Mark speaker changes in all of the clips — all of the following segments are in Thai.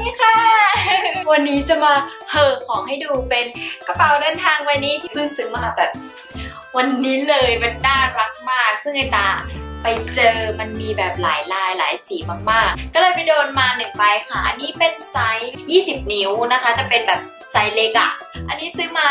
Speaker 1: ดีค่ะวันนี้จะมาเห่อของให้ดูเป็นกระเป๋าเดินทางใบนี้ที่เพิ่งซื้อมาแบบวันนี้เลยมันน่ารักมากซึ่งไอตาไปเจอมันมีแบบหลายลายหลายสีมากๆก็เลยไปโดนมา1ใบค่ะอันนี้เป็นไซส์20 นิ้วนะคะจะเป็นแบบไซส์เล็กอ่ะอันนี้ซื้อมา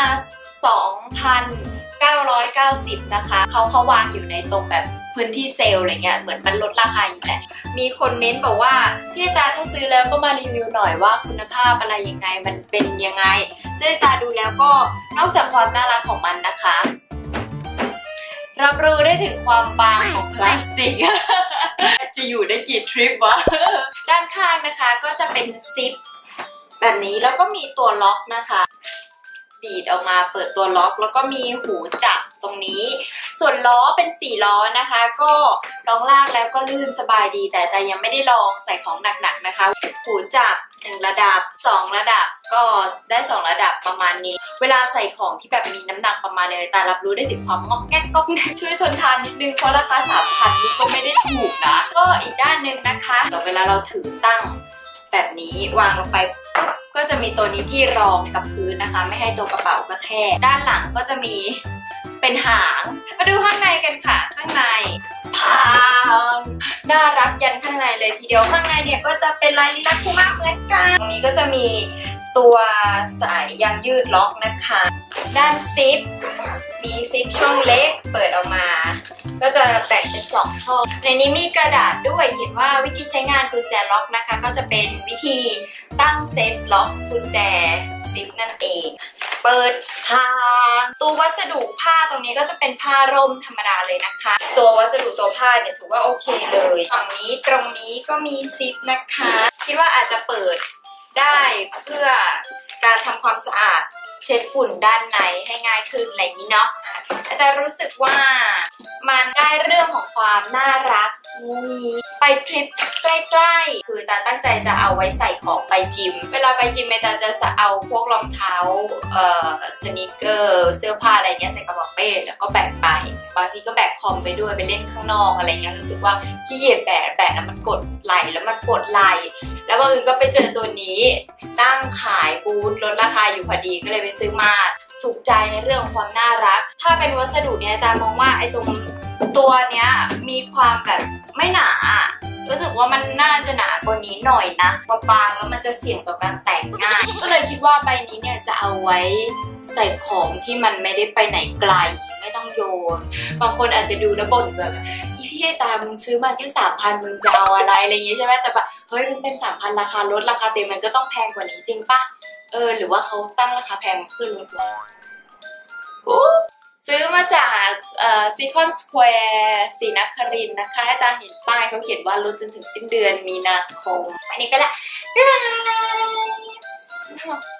Speaker 1: 2,990 นะคะเขาวางอยู่ในตรงแบบพื้นที่เซลล์อะไรเงี้ยเหมือนมันลดราคาอยู่แหละมีคนเม้นบอกว่าพี่ตาถ้าซื้อแล้วก็มารีวิวหน่อยว่าคุณภาพอะไรยังไงมันเป็นยังไงซึ่งตาดูแล้วก็นอกจากความน่ารักของมันนะคะรับรู้ได้ถึงความบางของพลาสติก จะอยู่ได้กี่ทริปวะ ด้านข้างนะคะก็จะเป็นซิปแบบนี้แล้วก็มีตัวล็อกนะคะดีดออกมาเปิดตัวล็อกแล้วก็มีหูจับตรงนี้ส่วนล้อเป็น4ล้อนะคะก็ลองลากแล้วก็ลื่นสบายดีแต่ยังไม่ได้ลองใส่ของหนักๆนะคะหูจับ1ระดับ2ระดับก็ได้2ระดับประมาณนี้เวลาใส่ของที่แบบมีน้ำหนักประมาณเลยแต่รับรู้ได้ถึงความงอกแก๊กก๊อกแก๊กช่วยทนทานนิดนึงเพราะราคา 3,000 นี่ก็ไม่ได้ถูกนะก็อีกด้านหนึ่งนะคะเดี๋ยวเวลาเราถือตั้งแบบนี้วางลงไปปุ๊บก็จะมีตัวนี้ที่รองกับพื้นนะคะไม่ให้ตัวกระเป๋ากระแทกด้านหลังก็จะมีเป็นหางมาดูข้างในกันค่ะข้างในพังน่ารักยันข้างในเลยทีเดียวข้างในเนี่ยก็จะเป็นลายลิลักคุมะเหมือนกันตรงนี้ก็จะมีตัวสายยางยืดล็อกนะคะด้านซิปมีซิปช่องเล็กเปิดออกมาก็จะแบ่งเป็น2ช่องในนี้มีกระดาษด้วยเขียนว่าวิธีใช้งานกุญแจล็อกนะคะก็จะเป็นวิธีตั้งเซฟล็อกกุญแจซิปนั่นเองเปิดทางตัววัสดุผ้าตรงนี้ก็จะเป็นผ้าร่มธรรมดาเลยนะคะตัววัสดุตัวผ้าเนี่ยถือว่าโอเคเลยฝั่งนี้ตรงนี้ก็มีซิปนะคะคิดว่าอาจจะเปิดได้เพื่อการทำความสะอาดเช็ดฝุ่นด้านในให้ง่ายขึ้นอะไรอย่างนี้เนาะแต่รู้สึกว่ามันได้เรื่องของความน่ารักงูงี้ไปทริปใกล้ๆคือตาตั้งใจจะเอาไว้ใส่ของไปจิมเวลาไปจิมตาจะเอาพวกรองเท้าสนิเกอร์เสื้อผ้าอะไรเงี้ยใส่กระเป๋าเป้แล้วก็แบกไปบางทีก็แบกคอมไปด้วยไปเล่นข้างนอกอะไรเงี้ยรู้สึกว่าขี้เกียจแบกแล้วมันกดไหลแล้วมันปวดไหลแล้วบางทีก็ไปเจอตัวนี้ตั้งขายบูธลดราคาอยู่พอดีก็เลยไปซื้อมาถูกใจในเรื่องของความน่ารักถ้าเป็นวัสดุเนี้ยตามองว่าไอ้ตรงตัวเนี้ยมีความแบบไม่หนารู้สึกว่ามันน่าจะหนากว่านี้หน่อยนะบางแล้วมันจะเสี่ยงต่อการแตกง่ายก็เลยคิดว่าใบนี้เนี่ยจะเอาไว้ใส่ของที่มันไม่ได้ไปไหนไกลไม่ต้องโยนบางคนอาจจะดูแล้วบ่นแบบอีพี่ตามึงซื้อมาแค่ 3,000 มึงจะเอาอะไรอะไรอย่างงี้ใช่ไหมแต่แบบเฮ้ยมันเป็น 3,000 ราคาลดราคาเต็มมันก็ต้องแพงกว่านี้จริงปะหรือว่าเขาตั้งราคาแพงเพื่อลดซื้อมาจากซีคอนสแควร์ศรีนครินทร์นะคะตาเห็นป้ายเขาเขียนว่าลดจนถึงสิ้นเดือนมีนาคมอันนี้ไปละบ๊ายบาย